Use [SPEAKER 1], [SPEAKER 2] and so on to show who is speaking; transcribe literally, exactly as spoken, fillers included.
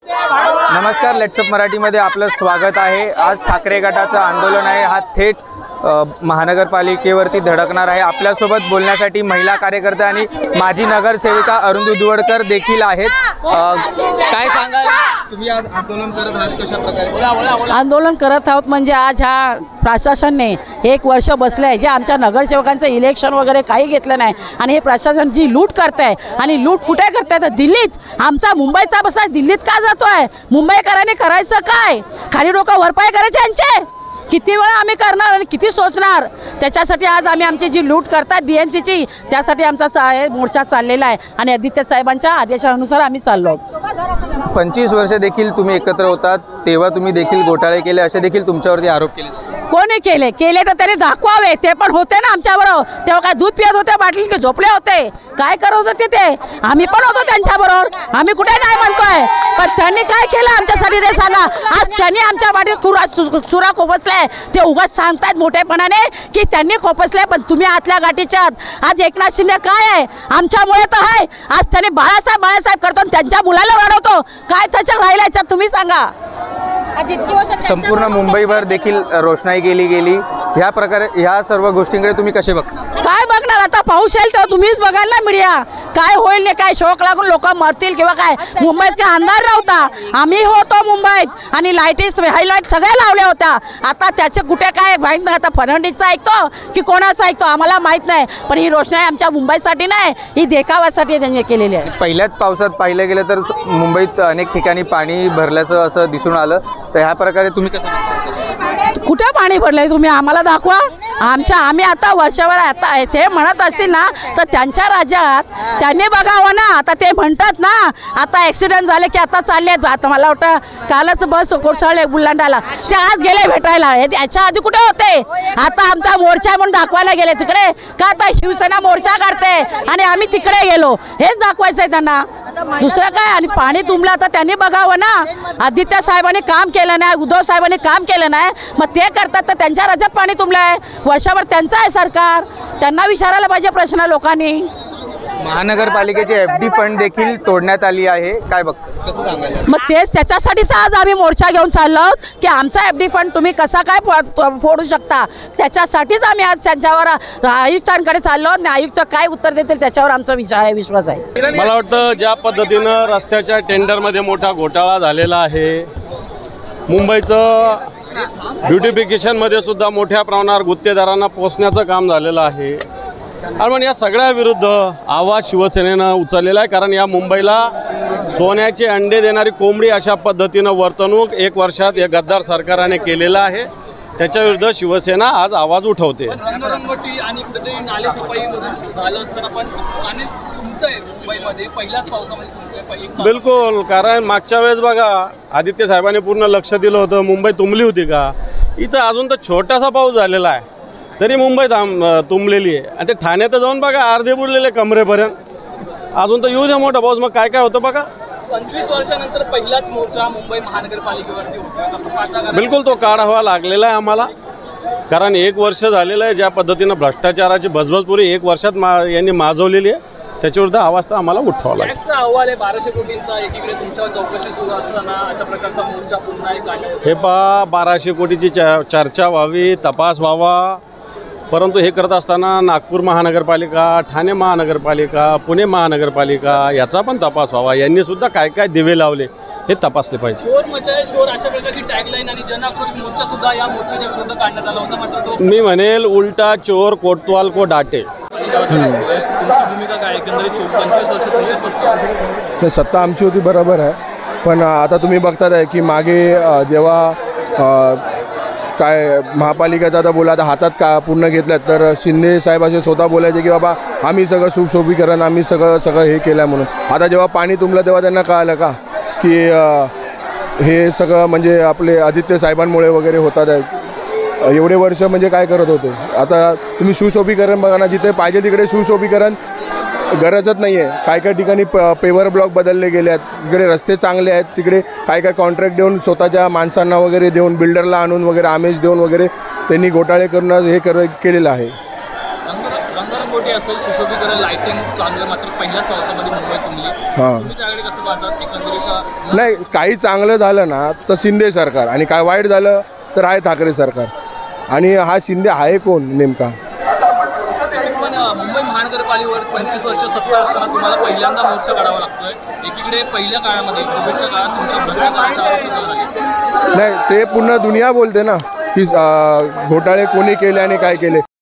[SPEAKER 1] नमस्कार, लेट्सअप मराठीमध्ये आपलं स्वागत आहे। आज ठाकरे गटाचं आंदोलन आहे, हा थेट महानगरपालिकेवरती धडकणार आहे। आपल्यासोबत बोलण्यासाठी महिला कार्यकर्ते आणि माजी नगरसेविका अरुंधी दुवडकर देखील आहेत। काय सांगाल तुम्ही आज आंदोलन करत आहात, कशा प्रकारे
[SPEAKER 2] आंदोलन करत आहोत? म्हणजे आज ह्या प्रशासनाने एक वर्ष बसले आहे, जे आमच्या नगरसेवकांचं इलेक्शन वगैरे काही घेतलं नाही आणि हे प्रशासन जी लूट करत आहे आणि लूट कुठे करत आहे तर दिल्लीत। आमचा मुंबईचा बसा दिल्लीत का जातोय? मुंबईकरांनी करायचं काय? खाली डोकं वरपाय करायचे यांचे? किती वेळा आम्ही करणार आणि किती सोचणार? त्याच्यासाठी आज आम्ही आमची जी लूट करतात बीएमसीची, त्यासाठी आमचा मोर्चा चाललेला आहे आणि आदित्य साहेबांच्या आदेशानुसार आम्ही चाललो।
[SPEAKER 1] पंचवीस वर्ष देखील तुम्ही एकत्र होतात, तेव्हा तुम्ही देखील घोटाळे केले असे देखील तुमच्यावरती आरोप केले।
[SPEAKER 2] कोणी केले केले तर त्यांनी दाखवावे। ते पण होते ना आमच्याबरोबर, तेव्हा काय दूध पियत होते बाटली की झोपले होते? काय करत होते ते? आम्ही पण होतो त्यांच्याबरोबर, आम्ही कुठे नाही म्हणतोय, पण त्यांनी काय केलं आमच्यासाठी ते सांगा। आज त्यांनी आमच्या वाटीत खुरा सुरा खोपसले, ते उगाच सांगतात मोठेपणाने की त्यांनी खोपसले, पण तुम्ही आतल्या गाठीच्यात। आज एकनाथ शिंदे काय आहे? आमच्यामुळे तर आहे। आज त्यांनी बाळासाहेब बाळासाहेब करतो, त्यांच्या मुलाला रडवतो, काय त्याच्यात राहिलायचं तुम्ही सांगा।
[SPEAKER 1] संपूर्ण मुंबईभर देखील रोषणाई केली गेली, ह्या प्रकारे ह्या सर्व गोष्टींकडे तुम्ही कसे बघता?
[SPEAKER 2] काय बघणार आता? पाऊस येईल तर तुम्हीच बघाल ना मीडिया, काय होईल नाही, काय शोक लागून लोक मरतील किंवा काय? मुंबईत काय अंधार नव्हता? आम्ही होतो मुंबईत आणि लाईटीस हायलाईट सगळ्या लावल्या होत्या। आता त्याचे कुठे काय माहीत नाही, आता फर्नांडिसचा ऐकतो की कोणाचा ऐकतो आम्हाला माहीत नाही, पण ही रोषणाई आमच्या मुंबईसाठी नाही, ही देखाव्यासाठी त्यांनी केलेली आहे।
[SPEAKER 1] पहिल्याच पावसात पाहिलं गेलं तर मुंबईत अनेक ठिकाणी पाणी भरल्याचं असं दिसून आलं, तर ह्या प्रकारे तुम्ही कसं बघता?
[SPEAKER 2] कुठे पाणी भरलंय तुम्ही आम्हाला दाखवा। आमच्या आम्ही आता वर्षभर आता ते म्हणत असतील ना तर त्यांच्या राज्यात त्यांनी बघावं ना। आता ते म्हणतात ना आता ॲक्सिडेंट झाले की आता चालले आहेत, आता मला वाटतं कालच बस कोसळले बुलढाण्याला, ते आज गेले भेटायला, याच्या आधी कुठे होते? आता आमचा मोर्चा म्हणून दाखवायला गेले तिकडे का? आता शिवसेना मोर्चा काढते आणि आम्ही तिकडे गेलो, हेच दाखवायचं आहे त्यांना, दुसरं काय? आणि पाणी तुंबलं आता त्यांनी बघावं ना। आदित्य साहेबांनी काम केलं नाही, उद्धव साहेबांनी काम केलं नाही, मग ते करतात तर त्यांच्या राज्यात पाणी तुंबलंय, वर्षभर त्यांचं आहे सरकार, त्यांना विचारायला पाहिजे प्रश्न लोकांनी।
[SPEAKER 1] महानगरपालिकेचे एफ डी फंड देखील तोडण्यात आली आहे, काय बघतो, कसं सांगायला?
[SPEAKER 2] मग तेच त्याच्यासाठीच आज आम्ही मोर्चा घेऊन चाललो की आमचा एफ डी फंड तुम्ही कसा काय फोडू शकता, त्याच्यासाठीच आम्ही आज त्यांच्यावर आयुक्तांकडे चाललो आणि आयुक्त काय उत्तर देतील त्याच्यावर आमचा विचार विश्वास आहे।
[SPEAKER 3] मला वाटतं ज्या पद्धतीनं रस्त्याच्या टेंडरमध्ये मोठा घोटाळा झालेला आहे, मुंबईचं ब्युटिफिकेशनमध्ये सुद्धा मोठ्या प्रमाणावर गुत्तेदारांना पोचण्याचं काम झालेलं आहे आणि मग या सगळ्या विरुद्ध आवाज शिवसेनेनं उचललेला आहे। कारण या मुंबईला सोन्याचे अंडे देणारी कोंबडी अशा पद्धतीनं वर्तणूक एक वर्षात या गद्दार सरकारने केलेलं आहे, त्याच्या विरुद्ध शिवसेना आज आवाज उठवते।
[SPEAKER 4] रंगरंगोटी आणि कुठेतरी नालेसफाई झालं असताना पण पाणी तुंबतंय मुंबईमध्ये, पहिल्याच पावसामध्ये तुंबतंय।
[SPEAKER 3] बिलकुल, कारण मागच्या वेळेस बघा आदित्य साहेबांनी पूर्ण लक्ष दिलं होतं, मुंबई तुंबली होती का? इथं अजून तर छोटासा पाऊस झालेला आहे तरी मुंबई तुंबलेली आहे आणि ते ठाण्यात जाऊन बघा अर्धे बुडलेले कमरेपर्यंत, अजून तर येऊ द्या मोठा पाऊस, मग काय काय होतं बघा।
[SPEAKER 4] पंचवीस वर्षानंतर पहिलाच मोर्चा मुंबई महानगरपालिकेवरती होतो, कसं पाहता?
[SPEAKER 3] बिलकुल तो काढावा लागलेला आहे आम्हाला, कारण एक वर्ष झालेलं आहे ज्या पद्धतीनं भ्रष्टाचाराची भजबजपुरी एक वर्षात मा यांनी माजवलेली आहे, त्याच्याविरुद्ध आवाज तर आम्हाला उठवावा लागेल।
[SPEAKER 4] टॅक्सचा अहवाल आहे बाराशे कोटींचा, एकीकडे तुमच्यावर चौकशी सुरू असताना अशा प्रकारचा मोर्चा पुन्हा एक काढण्यात,
[SPEAKER 3] हे पहा बाराशे कोटीची चर्चा व्हावी, तपास व्हावा, परंतु हे करत असताना नागपूर महानगरपालिका, ठाणे महानगरपालिका, पुणे महानगरपालिका याचा पण तपास व्हावा, यांनी सुद्धा काय काय दिवे लावले हे तपासले पाहिजे।
[SPEAKER 4] शोर मचाये शोर अशा प्रकारची टॅगलाईन आणि जनाक्रोश मोर्चा सुद्धा या मोर्चाच्या विरुद्ध काढण्यात आला होता, मात्र तो
[SPEAKER 3] मी म्हणेल उलटा चोर कोतवाल को डाटे।
[SPEAKER 4] तुमची भूमिका काय? एकंदरीत पंचवीस वर्ष तुमची सत्ता
[SPEAKER 5] सत्ता आमची होती बरोबर आहे, पण आता तुम्ही बघतात आहे की मागे जेव्हा काय महापालिकेचा आता बोला आता हातात का पूर्ण घेतल्यात तर शिंदे साहेब असे स्वतः बोलायचे की बाबा आम्ही सगळं सुशोभीकरण आम्ही सगळं सगळं हे केलं म्हणून। आता जेव्हा पाणी तुंबलं तेव्हा त्यांना कळालं का की हे सगळं म्हणजे आपले आदित्य साहेबांमुळे वगैरे होतात आहे। एवढे वर्ष म्हणजे काय करत होते? आता तुम्ही सुशोभीकरण बघा ना, जिथे पाहिजे तिकडे सुशोभीकरण गरजच नाही आहे। काय काय ठिकाणी प पेवर ब्लॉक बदलले गेले आहेत, तिकडे रस्ते चांगले आहेत, तिकडे काय काय कॉन्ट्रॅक्ट देऊन स्वतःच्या माणसांना वगैरे देऊन बिल्डरला आणून वगैरे आमेज देऊन वगैरे त्यांनी घोटाळे करून हे कर केलेलं आहे।
[SPEAKER 4] सजावटी असेल, सुशोभीकरण, लाइटिंग चालू आहे, मात्र पहिल्याच पावसामध्ये मुंबई तुंबली.
[SPEAKER 5] हां.
[SPEAKER 4] तुम्ही त्याकडे कसं पाहतात एकंदरीत?
[SPEAKER 5] नाही, काही चांगलं झालं ना तर शिंदे सरकार, आणि काय वाईट झालं तर आहे ठाकरे सरकार. आणि हा शिंदे आहे कोण नेमका?
[SPEAKER 4] पण मुंबई महानगरपालिकेवर पंचवीस वर्ष सत्ता असताना तुम्हाला पहिल्यांदा मोर्चा काढावा लागतोय. एकीकडे पहिल्या काळामध्ये कोविडच्या काळात तुमच्या भ्रष्टाचाराचा आरोप सुद्धा झाला.
[SPEAKER 5] नाही, ते पूर्ण दुनिया बोलते ना की अं, घोटाळे कोणी केले आणि काय केले.